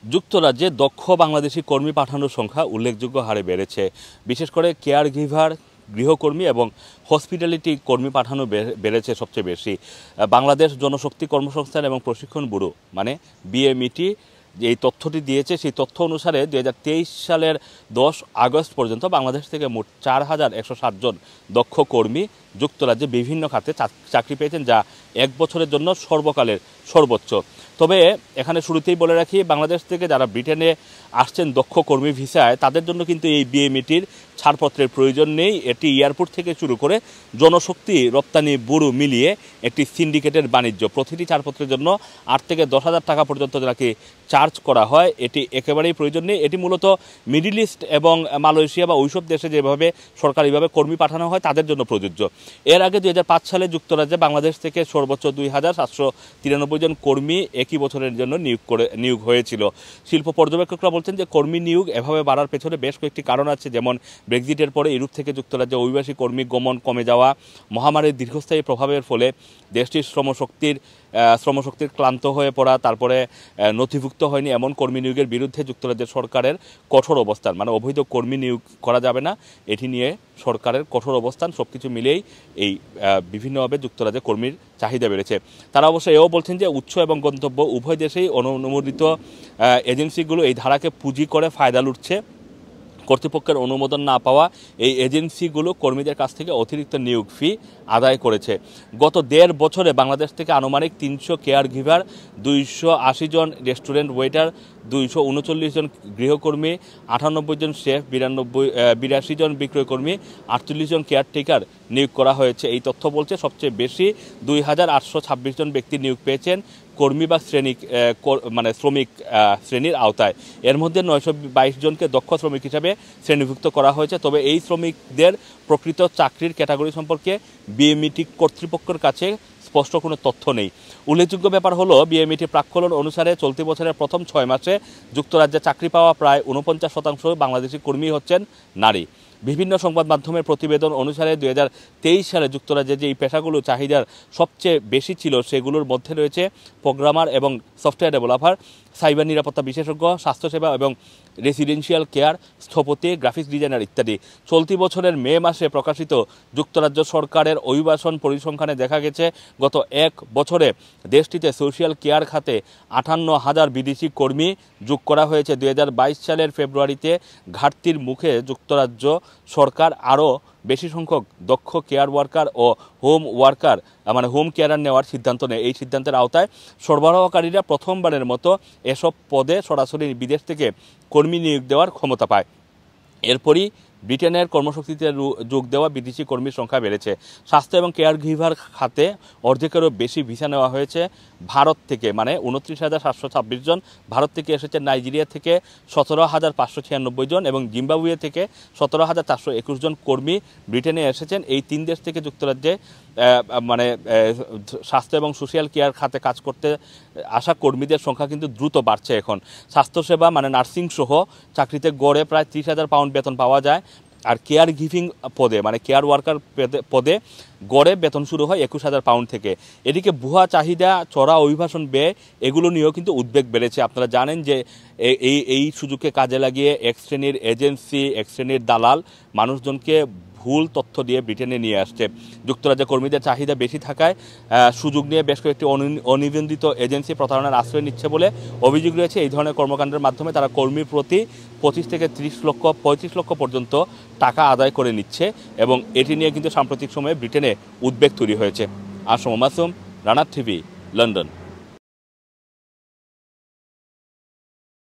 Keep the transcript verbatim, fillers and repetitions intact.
যুক্তরাজ্যে দক্ষ বাংলাদেশি কর্মী পাঠানোর সংখ্যা উল্লেখযোগ্য হারে বেড়েছে। বিশেষ করে কেয়ার গিভার, গৃহকর্মী এবং হসপিটালিটি কর্মী পাঠানো বেড়েছে সবচেয়ে বেশি। বাংলাদেশ জনশক্তি কর্মসংস্থান এবং প্রশিক্ষণ ব্যুরো মানে বিএমইটি এই তথ্যটি দিয়েছে। সেই তথ্য অনুসারে দুই হাজার তেইশ সালের দশ আগস্ট পর্যন্ত বাংলাদেশ থেকে মোট চার হাজার একশো ষাট জন দক্ষ কর্মী যুক্তরাজ্যে বিভিন্ন খাতে চাকরি পেয়েছেন, যা এক বছরের জন্য সর্বকালের সর্বোচ্চ। তবে এখানে শুরুতেই বলে রাখি, বাংলাদেশ থেকে যারা ব্রিটেনে আসছেন দক্ষ কর্মী ভিসায়, তাদের জন্য কিন্তু এই বিএমইটির ছাড়পত্রের প্রয়োজন নেই। এটি এয়ারপোর্ট থেকে শুরু করে জনশক্তি রপ্তানি ব্যুরো মিলিয়ে একটি সিন্ডিকেটের বাণিজ্য। প্রতিটি ছাড়পত্রের জন্য আট থেকে দশ হাজার টাকা পর্যন্ত নাকি চার্জ করা হয়। এটি একেবারেই প্রয়োজন নেই। এটি মূলত মিডিল ইস্ট এবং মালয়েশিয়া বা ওইসব দেশে যেভাবে সরকারিভাবে কর্মী পাঠানো হয় তাদের জন্য প্রযোজ্য। এর আগে দুই হাজার পাঁচ সালে যুক্তরাজ্যে বাংলাদেশ থেকে সর্বোচ্চ দুই হাজার সাতশো তিরানব্বই জন কর্মী একই বছরের জন্য নিয়োগ করে নিয়োগ হয়েছিল। শিল্প পর্যবেক্ষকরা বলছেন যে কর্মী নিয়োগ এভাবে বাড়ার পেছনে বেশ কয়েকটি কারণ আছে, যেমন ব্রেক্সিটের পরে ইউরোপ থেকে যুক্তরাজ্যে অভিবাসী কর্মী গমন কমে যাওয়া, মহামারীর দীর্ঘস্থায়ী প্রভাবের ফলে দেশটির শ্রমশক্তির শ্রমশক্তির ক্লান্ত হয়ে পড়া, তারপরে নথিভুক্ত হয়নি এমন কর্মী নিয়োগের বিরুদ্ধে যুক্তরাজ্যের সরকারের কঠোর অবস্থান, মানে অবৈধ কর্মী নিয়োগ করা যাবে না এটি নিয়ে সরকারের কঠোর অবস্থান, সব কিছু মিলেই এই বিভিন্নভাবে যুক্তরাজ্যে কর্মীর চাহিদা বেড়েছে। তারা অবশ্য এও বলছেন যে উৎস এবং গন্তব্য উভয় দেশেই অনুমোদিত এজেন্সিগুলো এই ধারাকে পুঁজি করে ফায়দা লুটছে। কর্তৃপক্ষের অনুমোদন না পাওয়া এই এজেন্সিগুলো কর্মীদের কাছ থেকে অতিরিক্ত নিয়োগ ফি আদায় করেছে। গত দেড় বছরে বাংলাদেশ থেকে আনুমানিক তিনশো কেয়ার গিভার, দুইশো আশি জন রেস্টুরেন্ট ওয়েটার, দুইশো উনচল্লিশ জন গৃহকর্মী, আটানব্বই জন শেফ, বিরানব্বই বিরাশি জন বিক্রয়কর্মী, আটচল্লিশ জন কেয়ারটেকার নিয়োগ করা হয়েছে। এই তথ্য বলছে সবচেয়ে বেশি দুই হাজার আটশো ছাব্বিশ জন ব্যক্তি নিয়োগ পেয়েছেন কর্মী বা শ্রেণী মানে শ্রমিক শ্রেণীর আওতায়। এর মধ্যে নয়শো বাইশ জনকে দক্ষ শ্রমিক হিসাবে শ্রেণীভুক্ত করা হয়েছে। তবে এই শ্রমিকদের প্রকৃত চাকরির ক্যাটাগরি সম্পর্কে বিএমইটি কর্তৃপক্ষের কাছে স্পষ্ট কোনো তথ্য নেই। উল্লেখযোগ্য ব্যাপার হলো, বিএমইটি প্রাক্কলন অনুসারে চলতি বছরের প্রথম ছয় মাসে যুক্তরাজ্যে চাকরি পাওয়া প্রায় উনপঞ্চাশ শতাংশ বাংলাদেশি কর্মী হচ্ছেন নারী। বিভিন্ন সংবাদ মাধ্যমের প্রতিবেদন অনুসারে দুই হাজার তেইশ সালে যুক্তরাজ্যে যে এই পেশাগুলো চাহিদার সবচেয়ে বেশি ছিল সেগুলোর মধ্যে রয়েছে প্রোগ্রামার এবং সফটওয়্যার ডেভেলপার, সাইবার নিরাপত্তা বিশেষজ্ঞ, স্বাস্থ্যসেবা এবং রেসিডেন্সিয়াল কেয়ার, স্থপতি, গ্রাফিক্স ডিজাইনার ইত্যাদি। চলতি বছরের মে মাসে প্রকাশিত যুক্তরাজ্য সরকারের অভিবাসন পরিসংখ্যানে দেখা গেছে গত এক বছরে দেশটিতে সোশ্যাল কেয়ার খাতে আটান্ন হাজার বিদেশি কর্মী যোগ করা হয়েছে। দুই হাজার বাইশ সালের ফেব্রুয়ারিতে ঘাটতির মুখে যুক্তরাজ্য সরকার আরও বেশি সংখ্যক দক্ষ কেয়ার ওয়ার্কার ও হোম ওয়ার্কার মানে হোম কেয়ারার নেওয়ার সিদ্ধান্ত নেয়। এই সিদ্ধান্তের আওতায় সরবরাহকারীরা প্রথমবারের মতো এসব পদে সরাসরি বিদেশ থেকে কর্মী নিয়োগ দেওয়ার ক্ষমতা পায়। এরপরই ব্রিটেনের কর্মশক্তিতে যোগ দেওয়া বিদেশি কর্মীর সংখ্যা বেড়েছে। স্বাস্থ্য এবং কেয়ার গিভার খাতে অর্ধেকেরও বেশি ভিসা নেওয়া হয়েছে ভারত থেকে, মানে উনত্রিশ হাজার সাতশো ছাব্বিশ জন ভারত থেকে এসেছে। নাইজেরিয়া থেকে সতেরো হাজার পাঁচশো ছিয়ানব্বই জন এবং জিম্বাবুয়ে থেকে সতেরো হাজার চারশো একুশ জন কর্মী ব্রিটেনে এসেছেন। এই তিন দেশ থেকে যুক্তরাজ্যে মানে স্বাস্থ্য এবং সোশ্যাল কেয়ার খাতে কাজ করতে আসা কর্মীদের সংখ্যা কিন্তু দ্রুত বাড়ছে। এখন স্বাস্থ্যসেবা মানে নার্সিং সহ চাকরিতে গড়ে প্রায় ত্রিশ হাজার পাউন্ড বেতন পাওয়া যায়। আর কেয়ার গিভিং পদে মানে কেয়ার ওয়ার্কার পদে গড়ে বেতন শুরু হয় একুশ হাজার পাউন্ড থেকে। এদিকে ভুয়া চাহিদা, চড়া অভিবাসন ব্যয় এগুলো নিয়েও কিন্তু উদ্বেগ বেড়েছে। আপনারা জানেন যে এই এই সুযোগকে কাজে লাগিয়ে এক শ্রেণীর এজেন্সি, এক শ্রেণীর দালাল মানুষজনকে ভুল তথ্য দিয়ে ব্রিটেনে নিয়ে আসছে। যুক্তরাজ্যে কর্মীদের চাহিদা বেশি থাকায় সুযোগ নিয়ে বেশ কয়েকটি অনিবন্ধিত এজেন্সি প্রতারণার আশ্রয় নিচ্ছে বলে অভিযোগ রয়েছে। এই ধরনের কর্মকাণ্ডের মাধ্যমে তারা কর্মীর প্রতি পঁচিশ থেকে ত্রিশ লক্ষ পঁয়ত্রিশ লক্ষ পর্যন্ত টাকা আদায় করে নিচ্ছে এবং এটি নিয়ে কিন্তু সাম্প্রতিক সময়ে ব্রিটেনে উদ্বেগ তৈরি হয়েছে। S M Masum, runner TV, London.